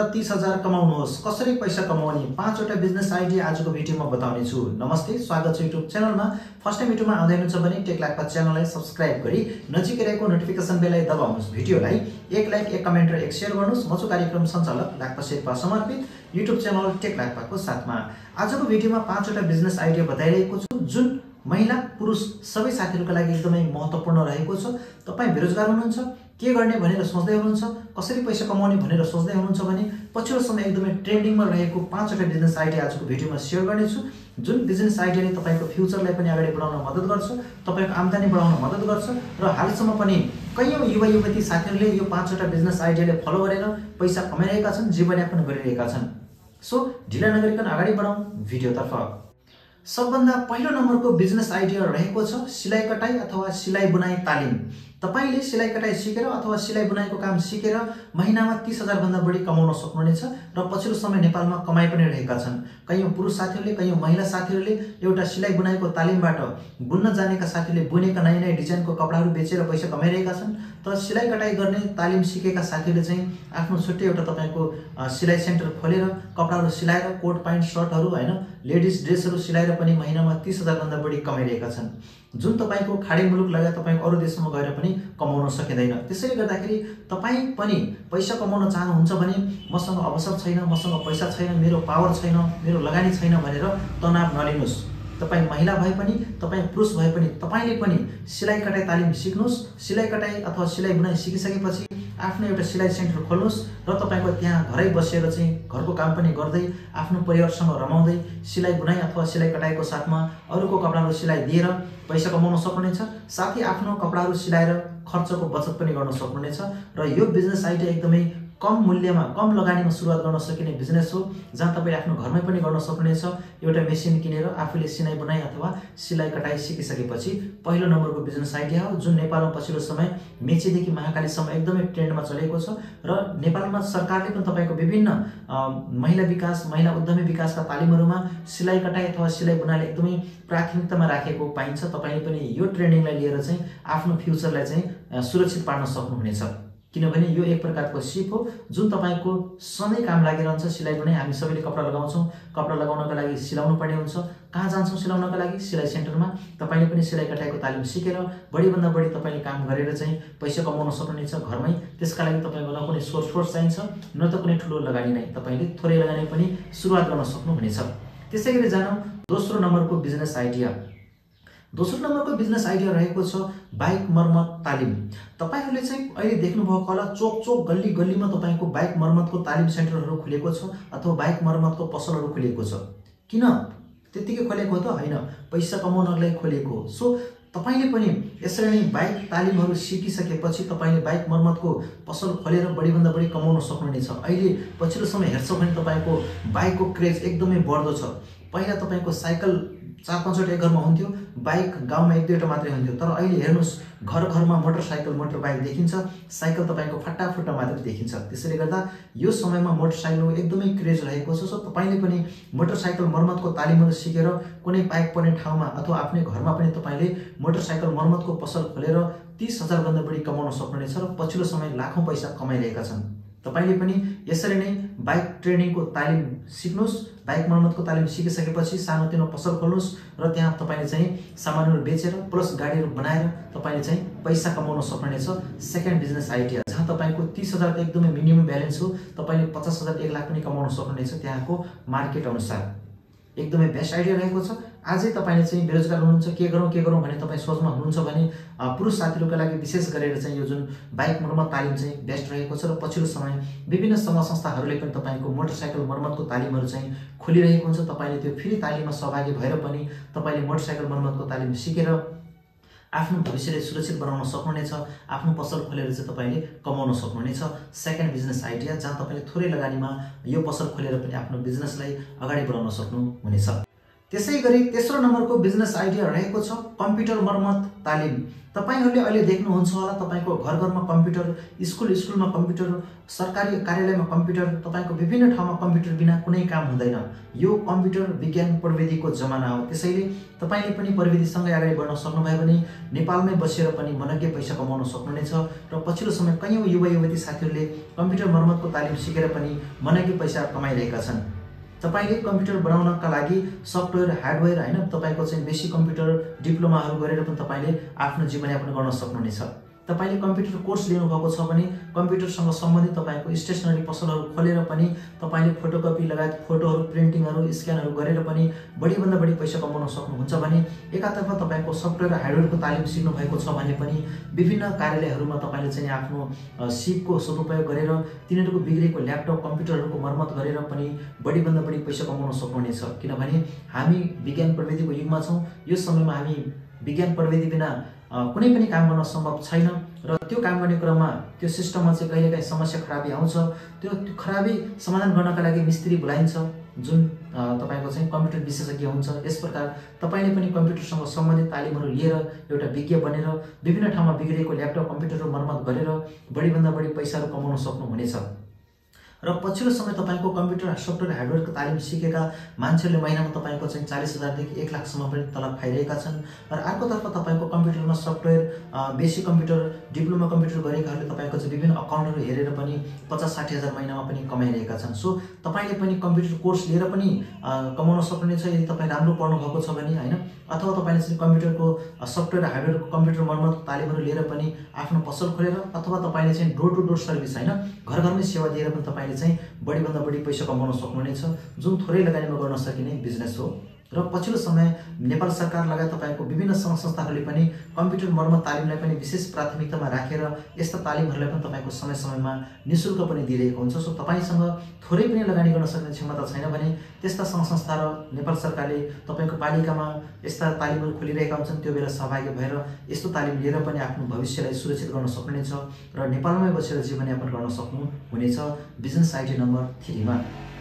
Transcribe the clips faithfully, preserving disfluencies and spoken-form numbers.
तीस हजार कमाउनुहोस्। कसरी पैसा कमाउने पाँचवटा बिजनेस आइडिया आजको भिडियोमा बताउने छु। नमस्ते, स्वागत छ युट्युब च्यानलमा। फर्स्ट टाइम युट्युबमा आउँदै हुनुहुन्छ भने टेक्लाक्पा च्यानललाई सब्स्क्राइब गरी नजिकै रहेको नोटिफिकेसन बेललाई दबाउनुहोस्। भिडियोलाई एक लाइक, एक कमेन्ट र एक शेयर गर्नुहोस्। म छु कार्यक्रम सञ्चालक लाक्पा शेर्पा समर्पित युट्युब च्यानल टेक्लाक्पाको साथमा। आजको भिडियोमा पाँचवटा बिजनेस आइडिया बताइरहेको छु जुन महिला पुरुष सबै साथीहरुको लागि एकदमै महत्त्वपूर्ण रहेको छ। तपाई बेरोजगार हुनुहुन्छ, के गर्ने भनेर सोच्दै हुनुहुन्छ, कसरी पैसा कमाउने भनेर सोच्दै हुनुहुन्छ भने पछिल्लो समय एकदमै ट्रेन्डिङमा रहेको पाँचवटा बिजनेस आइडिया आजको भिडियोमा शेयर गर्नेछु। जुन बिजनेस आइडियाले तपाईको फ्युचरलाई पनि अगाडि बढाउन मद्दत गर्छ, तपाईको आम्दानी बढाउन मद्दत गर्छ र हालसम्म पनि कयौं युवा युवती साथीहरुले यो पाँचवटा बिजनेस आइडियाले फलो गरेर पैसा कमाइरहेका छन्, जीवनयापन गरिरहेका छन्। सो ढिला नगरिकन अगाडि बढाउँ भिडियोतर्फ। सबभन्दा पहिलो नम्बरको बिजनेस आइडिया रहेको छ सिलाइ कटाई अथवा सिलाइ बुनाई तालिम। तपाईले सिलाइ कटाई सिकेर अथवा सिलाइ बुनाईको काम सिकेर महिनामा तीस हजार भन्दा बढी कमाउन सक्नुहुनेछ र पछिल्लो समय नेपालमा कमाइ पनि रहेका छन्। कयौं पुरुष साथीहरुले, कयौं महिला साथीहरुले एउटा सिलाइ बुनाईको तालिमबाट बुन्न जानेका साथीले बुनेका नयाँ नयाँ डिजाइनको कपडाहरू बेचेर पैसा कमाइरहेका छन्। तर सिलाइ कटाई गर्ने तालिम सिकेका साथीले चाहिँ आफ्नो छुट्टै एउटा तपाईको सिलाइ सेन्टर खोलेर कपडाहरू सिलाएर कोट प्यान्ट सर्टहरू हैन लेडिज ड्रेसहरू सिलाएर पनि महिनामा तीस हजार भन्दा बढी कमाइरहेका छन्। जुन तपाईको खाडी मुलुक लगायत तपाईको अरु देशमा गएर पनि कमाउन सकिदैन। त्यसैले गर्दाखेरि तपाई पनि पैसा कमाउन चाहनुहुन्छ भने मसँग अवसर छैन, मसँग पैसा छैन, मेरो पावर छैन, मेरो लगानी छैन भनेर तनाव नलिनुस्। तपाई महिला भए पनि, तपाई पुरुष भए पनि तपाईले पनि सिलाइ कटाई तालिम सिक्नुस्। सिलाइ कटाई अथवा सिलाइ बुनाई सिकिसकेपछि आफ्नो एउटा सिलाइ सेन्टर खोल्नुस् र तपाईको त्यहाँ घरै बसेर चाहिँ घरको काम पनि गर्दै आफ्नो परिवारसँग रमाउँदै सिलाइ बुनाई अथवा सिलाइ कटाईको साथमा अरूको कपडाहरू सिलाइ दिएर पैसा कमाउन सक्नुहुनेछ। साथै आफ्नो कपडाहरू सिलाएर खर्चको बचत पनि गर्न सक्नुहुनेछ र यो बिजनेस आइडिया एकदमै कम मूल्यमा, कम लगानीमा सुरुवात गर्न सकिने बिजनेस हो, जहाँ तपाईले आफ्नो घरमै पनि गर्न सक्नुहुनेछ। एउटा मेसिन किनेर आफूले सिलाइ बुनाई अथवा सिलाइ कटाई सिकिसकेपछि पहिलो नम्बरको बिजनेस आइडिया हो, जुन नेपालमा पछिल्लो समय मेचीदेखि महाकालीसम्म एकदमै ट्रेन्डमा चलेको छ र नेपालमा सरकारले पनि तपाईको विभिन्न महिला विकास, महिला उद्यमी विकासका तालिमहरुमा सिलाइ कटाई अथवा सिलाइ बुनाईले एकदमै प्राथमिकतामा राखेको पाइन्छ। तपाईले पनि यो ट्रेनिङलाई लिएर चाहिँ आफ्नो फ्युचरलाई चाहिँ सुरक्षित पार्न सक्नुहुनेछ, किनभने यो एक प्रकारको सिप हो जुन तपाईको सधैँ काम लागिरहन्छ। सिलाइ बुनाई हामी सबैले कपडा लगाउँछौं, कपडा लगाउनका लागि सिलाउनु पर्ने हुन्छ। कहाँ जान्छौं सिलाउनका लागि? सिलाइ सेन्टरमा। तपाईले पनि सिलाइ कटाईको तालिम सिकेर बढी भन्दा बढी तपाईले काम गरेर चाहिँ पैसा कमाउन सक्नुहुनेछ घरमै। त्यसका लागि तपाईको न कुनै सोर्स फोर्स चाहिन्छ, न त कुनै ठूलो लगानी नै, तपाईले थोरै लगानी पनि सुरुवात गर्न सक्नुहुनेछ। त्यसैगरी जानौं दोस्रो नम्बरको बिजनेस आइडिया। दोस्रो नम्बरको बिजनेस आइडिया रहेको छ बाइक मर्मत तालिम। तपाईहरुले चाहिँ अहिले देख्नु भएको होला चोक चोक गल्ली गल्लीमा तपाईको बाइक मर्मतको तालिम सेन्टरहरू खुलेको छ अथवा बाइक मर्मतको पसलहरू खुलेको छ। किन त्यतिकै खोलेको त हैन, पैसा कमाउनको लागि खोलेको हो। सो तपाईले पनि यसरी नै बाइक तालिमहरू सिकिसकेपछि तपाईले बाइक मर्मतको पसल खोलेर बढी भन्दा बढी कमाउन सक्नुहुनेछ। अहिले पछिल्लो समय हेर्छौं भने तपाईको बाइकको क्रेज एकदमै बढ्दो छ। पहिला तपाईको साइकल चार पाँचवटा एक घरमा हुन्थ्यो, बाइक गाउँमा एक दुईवटा मात्रै हुन्थ्यो। तर अहिले हेर्नुस् घर घरमा मोटरसाइकल, मोटर बाइक देखिन्छ। साइकल तपाईको फट्टाफुट्टा मात्रै देखिन्छ। त्यसैले गर्दा यो समयमा मोटरसाइकलको एकदमै क्रेज रहेको छ। सो तपाईले पनि मोटरसाइकल मर्मतको तालिमहरू सिकेर कुनै बाइक पर्ने ठाउँमा अथवा आफ्नै घरमा पनि तपाईले मोटरसाइकल मर्मतको पसल खोलेर तीस हजार भन्दा बढी कमाउन सक्नुहुनेछ र पछिल्लो समय लाखौं पैसा कमाइरहेका छन्। तपाईले पनि यसरी नै बाइक ट्रेनिङको तालिम सिक्नुस्। बाइक मर्मतको तालिम सिकिसकेपछि सानोतिनो पसल खोल्नुस् र त्यहाँ तपाईले चाहिँ सामानहरू बेचेर प्लस गाडीहरू बनाएर तपाईले चाहिँ पैसा कमाउन सक्नुहुनेछ। सेकेन्ड बिजनेस आइडिया, जहाँ तपाईको तीस हजार त एकदमै मिनिमम ब्यालेन्स हो, तपाईले पचास हजार एक लाख पनि कमाउन सक्नुहुनेछ त्यहाँको मार्केट अनुसार। एकदमै बेस्ट आइडिया रहेको छ। आजै तपाईले चाहिँ बेरोजगार हुनुहुन्छ, के गरौँ के गरौँ भने तपाई सोचमा हुनुहुन्छ भने पुरुष साथीहरुका लागि विशेष गरेर चाहिँ यो जुन बाइक मर्मत तालिम चाहिँ बेस्ट रहेको छ र पछिल्लो समय विभिन्न संघ संस्थाहरूले पनि तपाईको मोटरसाइकल मर्मतको तालिमहरू चाहिँ खोलिरहेको हुन्छ। तपाईले त्यो फ्री तालिममा सहभागी भएर पनि तपाईले मोटरसाइकल मर्मतको तालिम सिकेर आफ्नो भविष्यलाई सुरक्षित बनाउन सक्नुहुनेछ। आफ्नो पसल खोलेर चाहिँ तपाईले कमाउन सक्नुहुनेछ। सेकेन्ड बिजनेस आइडिया, जहाँ तपाईले थोरै लगानीमा यो पसल खोलेर पनि आफ्नो बिजनेसलाई अगाडि बढाउन सक्नुहुनेछ। त्यसैगरी तेस्रो नम्बरको बिजनेस आइडिया रहेको छ कम्प्युटर मर्मत तालिम। तपाईहरुले अहिले देख्नुहुन्छ होला तपाईको घर घरमा कम्प्युटर, स्कुल स्कुलमा कम्प्युटर, सरकारी कार्यालयमा कम्प्युटर, तपाईको विभिन्न ठाउँमा कम्प्युटर बिना कुनै काम हुँदैन। यो कम्प्युटर विज्ञान प्रविधिको जमाना हो। त्यसैले तपाईले पनि प्रविधिसँगै अगाडि बढ्न सक्नुभयो भने नेपालमै बसेर पनि मनग्गे पैसा कमाउन सक्नुहुनेछ। र पछिल्लो समय कयौं युवा युवती साथीहरुले कम्प्युटर मर्मतको तालिम सिकेर पनि मनग्गे पैसा कमाइरहेका छन्। तपाईले कम्प्युटर बनाउनका लागि सफ्टवेयर, हार्डवेयर हैन तपाईको चाहिँ बेसिक कम्प्युटर डिप्लोमाहरु गरेर पनि तपाईले आफ्नो जीवनयापन गर्न सक्नुहुनेछ। तपाईले कम्प्युटर कोर्स लिनु भएको छ भने कम्प्युटरसँग सम्बन्धित तपाईको स्टेशनरी पसलहरु खोलेर पनि तपाईले फोटोकपी लगायत फोटोहरु, प्रिन्टिङहरु, स्क्यानहरु गरेर पनि बढी भन्दा बढी पैसा कमाउन सक्नुहुन्छ भने एकातर्फ तपाईको सफ्टवेयर, हार्डवेयरको तालिम सिक्नु भएको छ भने पनि विभिन्न कार्यालयहरुमा तपाईले चाहिँ आफ्नो सिपको सदुपयोग गरेर तिनीहरुको बिग्रेको ल्यापटप, कम्प्युटरहरुको मर्मत गरेर पनि बढी भन्दा बढी पैसा कमाउन सक्नुहुनेछ। किनभने हामी विज्ञान प्रविधिको युगमा छौं। यो समयमा हामी विज्ञान प्रविधि बिना कुनै पनि काम गर्न सम्भव छैन र त्यो काम गर्ने क्रममा त्यो सिस्टममा चाहिँ कहिलेकाहीँ समस्या खराबी आउँछ। त्यो खराबी समाधान गर्नका लागि मिस्त्री बोलाइन्छ जुन तपाईको चाहिँ कम्प्युटर विशेषज्ञ हुन्छ। यस प्रकार तपाईले पनि कम्प्युटरसँग सम्बन्धित तालिमहरु लिएर एउटा विज्ञ बनेर विभिन्न ठाउँमा बिग्रेको ल्यापटप, कम्प्युटरहरु मर्मत गरेर बढी भन्दा बढी पैसाहरु कमाउन सक्नुहुनेछ। र पछिल्लो समय तपाईको कम्प्युटर, सफ्टवेयर, हार्डवेयरको तालिम सिकेका मान्छेले महिनामा तपाईको चाहिँ चालीस हजार देखि एक लाख सम्म पनि तलब खाइरहेका छन्। र अर्कोतर्फ तपाईको कम्प्युटरमा software, basic computer, diploma computer गरेकाहरूले तपाईको चाहिँ विभिन्न अकाउन्टहरु हेरेर पनि पचास साठी हजार महिनामा पनि कमाइरहेका छन्। सो तपाईले पनि कम्प्युटर कोर्स लिएर पनि कमाउन सक्नुहुनेछ यदि तपाई राम्रो पढ्नु भएको छ भने हैन, अथवा तपाईले चाहिँ कम्प्युटरको सफ्टवेयर, हार्डवेयरको कम्प्युटर मर्मत तालिमहरु लिएर पनि आफ्नो पसल खोलेर अथवा तपाईले चाहिँ डोर टु डोर सर्भिस हैन घर घरमै सेवा दिएर पनि तपाईले चाहिँ बढी भन्दा बढी पैसा कमाउन सक्नुहुनेछ, जुन थोरै लगानीमा गर्न सकिने बिजनेस हो। र पछिल्लो समय नेपाल सरकार लगायत तपाईको विभिन्न संघ संस्थाहरूले पनि कम्प्युटर मर्मत तालिमलाई पनि विशेष प्राथमिकतामा राखेर यस्ता तालिमहरुलाई पनि तपाईको समय समयमा निशुल्क पनि दिइरहेको हुन्छ। सो तपाईसँग थोरै पनि लगानी गर्न सक्ने क्षमता छैन भने त्यस्ता संघ संस्था र नेपाल सरकारले तपाईको पालिकामा यस्ता तालिमहरु खोलिरहेका हुन्छन्। त्यो बेला सहभागी भएर यस्तो तालिम लिएर पनि आफ्नो भविष्यलाई सुरक्षित गर्न सक्नुहुनेछ र नेपालमै बसेर जीवनयापन गर्न सक्नुहुनेछ बिजनेस आइडिया नम्बर तीन मा।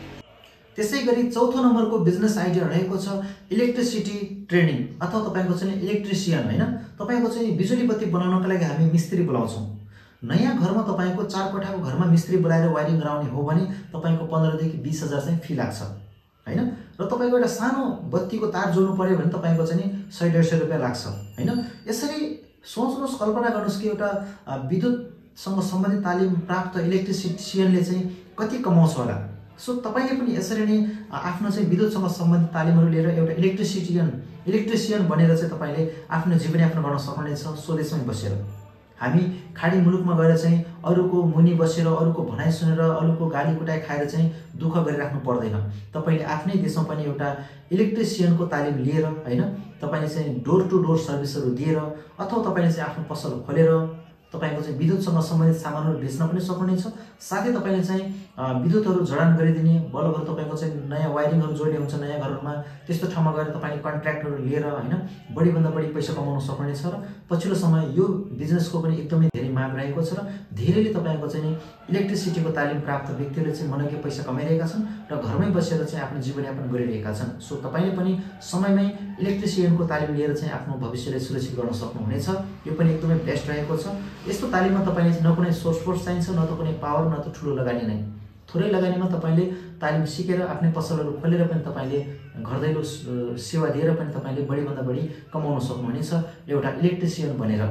त्यसैगरी चौथो नम्बरको बिजनेस आइडिया रहेको छ इलेक्ट्रिसिटी ट्रेनिङ अथवा तपाईको चाहिँ इलेक्ट्रिसियन हैन। तपाईको चाहिँ बिजुली बत्ती बनाउनका लागि हामी मिस्त्री बोलाउँछौं। नयाँ घरमा तपाईको चार कोठाको घरमा मिस्त्री बोलाएर वायरिङ गराउने हो भने तपाईको पन्ध्र देखि बीस हजार चाहिँ फी लाग्छ हैन। र तपाईको एउटा सानो बत्तीको तार जोड्नु पर्यो भने तपाईको चाहिँ सय डेढ सय रुपैयाँ लाग्छ हैन। यसरी सोच्नुस्, कल्पना गर्नुस् कि एउटा विद्युतसँग सम्बन्धित तालिम प्राप्त इलेक्ट्रिसियनले चाहिँ कति कमाउँछ होला। सो तपाईले पनि यसरी नै आफ्नो चाहिँ विद्युतसँग सम्बन्धित तालिमहरु लिएर एउटा इलेक्ट्रिसिटियन इलेक्ट्रिसियन बनेर चाहिँ तपाईले आफ्नो जीवनयापन गर्न सक्नुहुनेछ स्वदेशमै बसेर। हामी खाडी मुलुकमा गएर चाहिँ अरूको मुनि बसेर अरूको भनाइ सुनेर अरूको गाली कुटाइ खाएर चाहिँ दुःख गरिराख्नु पर्दैन। तपाईले आफ्नै देशमा पनि एउटा इलेक्ट्रिसियनको तालिम लिएर हैन तपाईले चाहिँ डोर टु डोर सर्भिसहरु दिएर अथवा तपाईले चाहिँ आफ्नो पसल खोलेर तपाईको चाहिँ विद्युतसँग सम्बन्धित सामानहरु बेच्न पनि सक्नुहुनेछ। साथै तपाईले चाहिँ विद्युतहरु जडान गरिदिने, बल्बहरु तपाईको चाहिँ नयाँ वायरिङहरु जोड्ने हुन्छ नयाँ घरहरुमा, त्यस्तो ठाउँमा गएर तपाईले कन्ट्र्याक्टहरु लिएर हैन बढी भन्दा बढी पैसा कमाउन सक्नुहुनेछ। र पछिल्लो समय यो बिजनेसको पनि एकदमै धेरै माग रहेको छ र धेरैले तपाईको चाहिँ इलेक्ट्रिसिटीको तालिम प्राप्त व्यक्तिहरूले चाहिँ मनग्गे पैसा कमाइरहेका छन् र घरमै बसेर चाहिँ आफ्नो जीवनयापन गरिरहेका छन्। सो तपाईले पनि समयमै इलेक्ट्रिसियनको तालिम लिएर चाहिँ आफ्नो भविष्यलाई सुरक्षित गर्न सक्नुहुनेछ। यो पनि एकदमै बेस्ट रहेको छ। यस्तो तालिममा तपाईले न कुनै सोर्स फोर्स चाहिन्छ, न त कुनै पावर, न त ठुलो लगानी नै। थोरै लगानीमा तपाईले तालिम सिकेर आफ्नै पसलहरु खोलेर पनि तपाईले घरदैलो सेवा दिएर पनि तपाईले बढी भन्दा बढी कमाउन सक्नुहुनेछ एउटा इलेक्ट्रिसियन बनेर।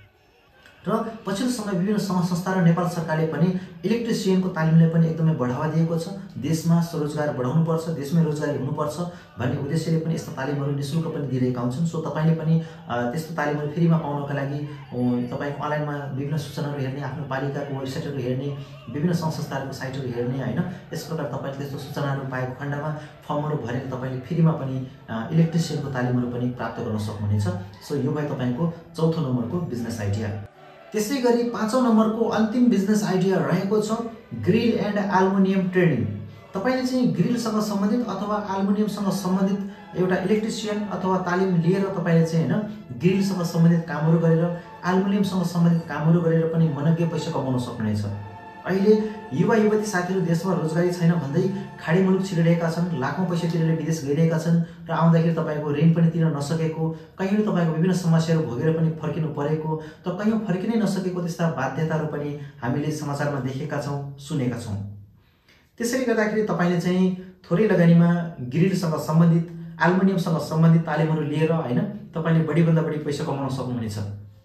र पछिल्लो समय विभिन्न संघ संस्था र नेपाल सरकारले पनि इलेक्ट्रिसियनको तालिमलाई पनि एकदमै बढावा दिएको छ। देशमा स्वरोजगार बढाउनु पर्छ, देशमै रोजगारी हुनुपर्छ भन्ने उद्देश्यले पनि यस्ता तालिमहरु निशुल्क पनि दिइरहेका हुन्छन्। सो तपाईले पनि त्यस्तो तालिमहरु फ्रीमा पाउनका लागि तपाईको अनलाइनमा विभिन्न सूचनाहरु हेर्ने, आफ्नो पालिकाको वेबसाइटहरु हेर्ने, विभिन्न संघ संस्थाहरुको साइटहरु हेर्ने हैन। यस प्रकार तपाईले त्यस्तो सूचनाहरु पाएको खण्डमा फर्महरु भरेर तपाईले फ्रीमा पनि इलेक्ट्रिसियनको तालिमहरु पनि प्राप्त गर्न सक्नुहुनेछ। सो यो भयो तपाईको चौथो नम्बरको बिजनेस आइडिया। त्यसैगरी पाँचौं नम्बरको अन्तिम बिजनेस आइडिया रहेको छ ग्रिल एन्ड एल्युमिनियम ट्रेडिङ। तपाईले चाहिँ ग्रिलसँग सम्बन्धित अथवा एल्युमिनियमसँग सम्बन्धित एउटा इलेक्ट्रिसियन अथवा तालिम लिएर तपाईले चाहिँ हैन ग्रिलसँग सम्बन्धित कामहरु गरेर एल्युमिनियमसँग सम्बन्धित कामहरु गरेर पनि मनग्गे पैसा कमाउन सक्नुहुनेछ। अहिले युवा युवती साथीहरू देशमा रोजगारी छैन भन्दै खाडी मुलुक छिरिरहेका छन्, लाखौं पैसा तिरेर विदेश गइरहेका छन् र आउँदाखेरि तपाईँको ऋण पनि तिर्न नसकेको, कहीँ तपाईँको विभिन्न समस्याहरू भोगेर पनि फर्किनु परेको, त कहीँ फर्किनै नसकेको त्यस्ता बाध्यताहरू पनि हामीले समाचारमा देखेका छौँ, सुनेका छौँ। त्यसैले गर्दाखेरि तपाईँले चाहिँ थोरै लगानीमा ग्रिलसँग सम्बन्धित, एल्युमिनियमसँग सम्बन्धित तालिमहरू लिएर हैन तपाईँले बढीभन्दा बढी पैसा कमाउन सक्नुहुनेछ।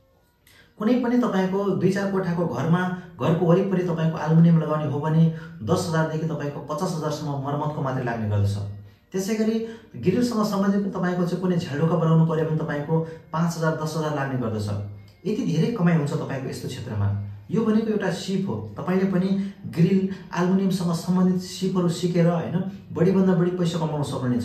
कुनै पनि तपाईँको दुई चार कोठाको घरमा घरको वरिपरि तपाईँको एल्युमिनियम लगाउने हो भने दस हजारदेखि तपाईँको पचास हजारसम्म मर्मतको मात्रै लाग्ने गर्दछ। त्यसै गरी ग्रिलसँग सम्बन्धित तपाईँको चाहिँ कुनै झ्यालढोका बनाउनु पर्यो भने तपाईँको पाँच हजार दस हजार लाग्ने गर्दछ। यति धेरै कमाइ हुन्छ तपाईँको यस्तो क्षेत्रमा। यो भनेको एउटा सिप हो। तपाईँले पनि ग्रिल एल्युमिनियमसँग सम्बन्धित सिपहरू सिकेर हैन बढीभन्दा बढी पैसा कमाउन सक्नुहुनेछ।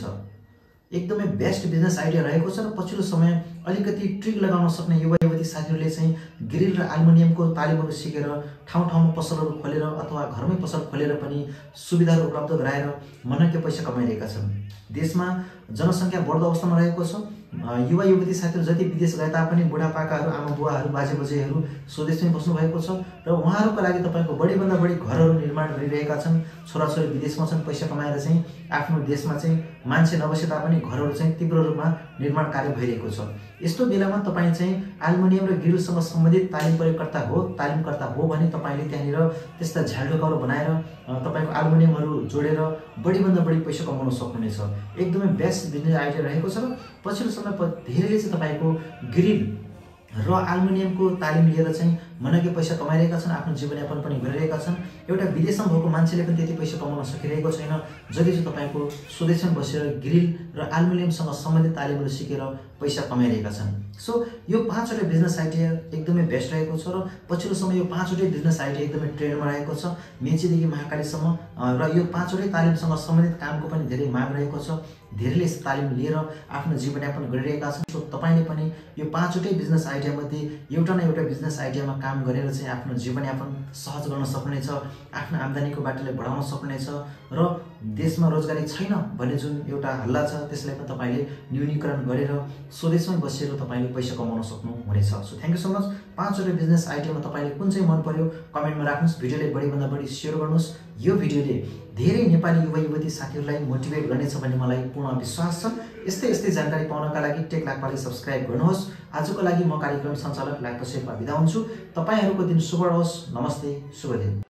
एकदमै बेस्ट बिजनेस आइडिया रहेको छ र पछिल्लो समय अलिकति ट्रिक लगाउन सक्ने युवा युवती साथीहरूले चाहिँ ग्रिल र एल्युमिनियमको तालिमहरू सिकेर ठाउँ ठाउँमा पसलहरू खोलेर अथवा घरमै पसल खोलेर पनि सुविधाहरू उपलब्ध गराएर मनकै पैसा कमाइरहेका छन्। देशमा जनसङ्ख्या बढ्दो अवस्थामा रहेको छ। युवा युवती साथीहरू जति विदेश गए तापनि बुढापाकाहरू, आमा बुवाहरू, बाजे बजेहरू स्वदेशमै बस्नु भएको छ र उहाँहरूका लागि तपाईँको बढीभन्दा बढी घरहरू निर्माण गरिरहेका छन्। छोराछोरी विदेशमा छन्, पैसा कमाएर चाहिँ आफ्नो देशमा चाहिँ मान्छे नबसे तापनि घरहरू चाहिँ तीव्र रूपमा निर्माण कार्य भइरहेको छ। यस्तो बेलामा तपाईँ चाहिँ एल्युमिनियम र ग्रिलसँग सम्बन्धित तालिम प्रयोगकर्ता हो तालिमकर्ता हो भने तपाईँले त्यहाँनिर त्यस्ता झ्यालढोकाहरू बनाएर तपाईँको एल्युमिनियमहरू जोडेर बढीभन्दा बढी पैसा कमाउन सक्नुहुनेछ। एकदमै बेस्ट बिजनेस आइडिया रहेको छ र पछिल्लो समय धेरैले चाहिँ तपाईँको ग्रिल र एल्युमिनियमको तालिम लिएर चाहिँ मनकै पैसा कमाइरहेका छन्, आफ्नो जीवनयापन पनि गरिरहेका छन्। एउटा विदेशमा भएको मान्छेले पनि त्यति पैसा कमाउन सकिरहेको छैन जति चाहिँ तपाईँको स्वदेशमा बसेर ग्रिल र एल्युमिनियमसँग सम्बन्धित तालिमहरू सिकेर पैसा कमाइरहेका छन्। सो यो पाँचवटा बिजनेस आइडिया एकदमै बेस्ट रहेको छ र पछिल्लो समय यो पाँचवटै बिजनेस आइडिया एकदमै ट्रेन्डमा रहेको छ मेचीदेखि महाकालीसम्म र यो पाँचवटै तालिमसँग सम्बन्धित कामको पनि धेरै माग रहेको छ। धेरैले यस तालिम लिएर आफ्नो जीवनयापन गरिरहेका छन्। सो तपाईँले पनि यो पाँचवटै बिजनेस आइडियामध्ये एउटा न एउटा बिजनेस आइडियामा काम गरेर चाहिँ आफ्नो जीवनयापन सहज गर्न सक्नुहुनेछ, आफ्नो आम्दानीको बाटोलाई बढाउन सक्नुहुनेछ र देशमा रोजगारी छैन भन्ने जुन एउटा हल्ला छ त्यसलाई पनि तपाईँले न्यूनीकरण गरेर स्वदेशमै बसेर तपाईँले पैसा कमाउन सक्नुहुनेछ। So thank you so much. पाँचवटा बिजनेस आइडियामा तपाईँले कुन चाहिँ मन पर्यो कमेन्टमा राख्नुहोस्, भिडियोलाई बढीभन्दा बढी सेयर गर्नुहोस्। यो भिडियोले धेरै नेपाली युवा युवती साथीहरूलाई मोटिभेट गर्नेछ भन्ने मलाई पूर्ण विश्वास छ। यस्तै यस्तै जानकारी पाउनका लागि टेकलाक्पालाई सब्सक्राइब गर्नुहोस्। आजको लागि म कार्यक्रम सञ्चालक लाक्पा शेर्पा बिदा हुन्छु। तपाईँहरूको दिन शुभ रहोस्। नमस्ते, शुभ दिन।